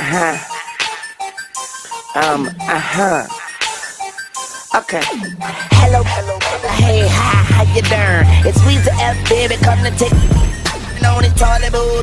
Okay. Hello, hey, hi, how you doing? It's Weezy F, baby, come to take on the toilet boot.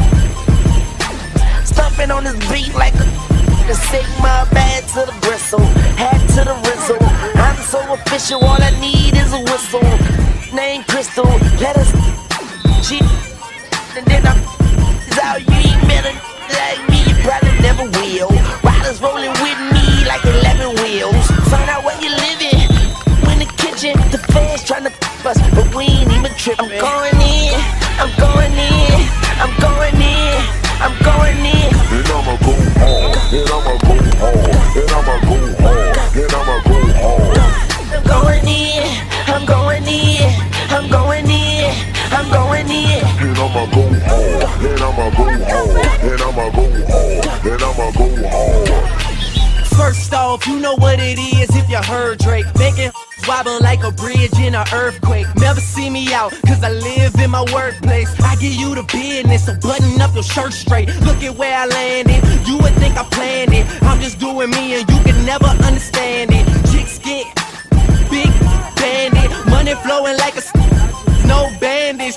Stumping on this beat like the Sigma, bad to the bristle, hat to the rizzle. I'm so official, all I need is a whistle. Name Crystal, let us cheat, and then I'm out. You ain't met a like me, you probably never will. Riders rolling with me like 11 wheels. Find out where you living, in the kitchen. The fans trying to us, but we ain't even tripping. I'm going in, I'm going in, I'm going in, I'm going in. And I'ma go hard, and I'ma go hard, and I'ma go hard, and I'ma go hard. I'm going in, I'm going in, I'm going in, I'm going in. And I'ma go hard, and I'ma go hard, and I'ma go hard, and I'ma go hard. First off, you know what it is if you heard Drake. Making wobble like a bridge in an earthquake. Never see me out, cause I live in my workplace. I give you the business, so button up your shirt straight. Look at where I landed, you would think I planned it. I'm just doing me and you can never understand it. Chicks get big bandit, money flowing like a no bandage.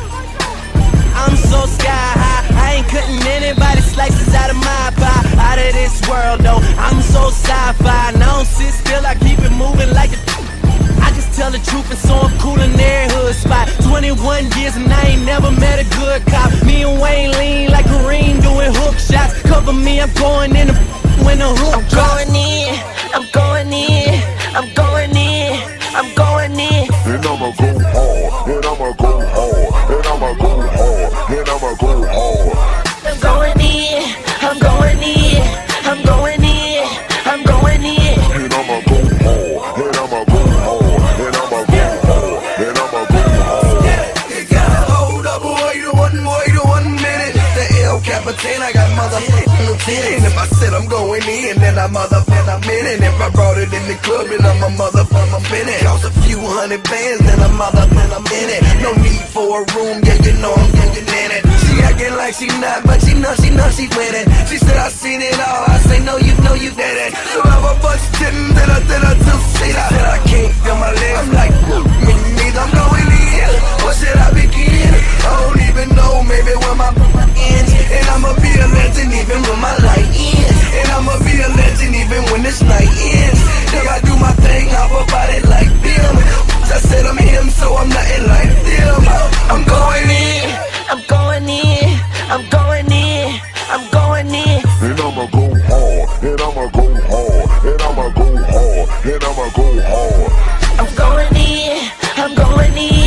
I'm so sky high, I ain't cutting anybody slices out of my pie. Out of this world though, I'm so sci-fi. And I don't sit still, I keep it moving like a I just tell the truth and so I'm cool in every hood spot. 21 years and I ain't never met a good cop. Me and Wayne lean like Kareem doing hook shots. Cover me, I'm going in the when the hook I'm going in, I'm going in, I'm going in, I'm going in. And I'ma go hard, and I'ma go hard, and I'ma go hard, and I'ma go hard. I'm going in, I'm going in, I'm going in, I'm going in. And I'ma go hard, and I'ma go hard, and I'ma go hard, and I'ma go hard. You gotta hold up, wait one minute. The El Capitan, I got motherfucking lieutenant. If I said I'm going in, then I'm in it. If I brought it in the club, then I'm a motherfucking minute. Cost a few hundred bands, then I'm in it. No need for a room, yeah, you know I'm getting in it. She acting like she not, but she know she with it. She said I seen it all, I say no, you know you did it. So I bust tittin', then I two-seat. I said I can't feel my legs, I'm like, me neither, I'm going in. What should I begin? I don't even know, maybe when my ends. And I'ma be a legend even when my light ends. And I'ma be a legend even when this night ends. Then I do my thing, hop about it like them. I said I'm him, so I'm nothing like them. I'm going in, I'm going in, I'm going in, I'm going in. And I'ma go hard, and I'ma go hard, and I'ma go hard, and I'ma go hard. I'm going in, I'm going in.